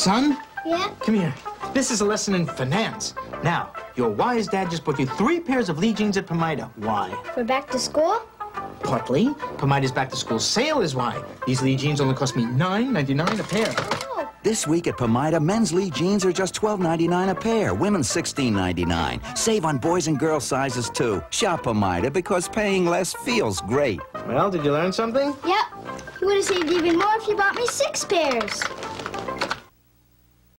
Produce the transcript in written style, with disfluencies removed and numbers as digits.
Son? Yeah? Come here. This is a lesson in finance. Now, your wise dad just bought you 3 pairs of Lee jeans at Pomida. Why? For back to school? Partly. Pomida's back-to-school sale is why. These Lee jeans only cost me $9.99 a pair. Oh. This week at Pomida, men's Lee jeans are just $12.99 a pair. Women's $16.99. Save on boys and girls sizes, too. Shop Pomida because paying less feels great. Well, did you learn something? Yep. You would have saved even more if you bought me 6 pairs.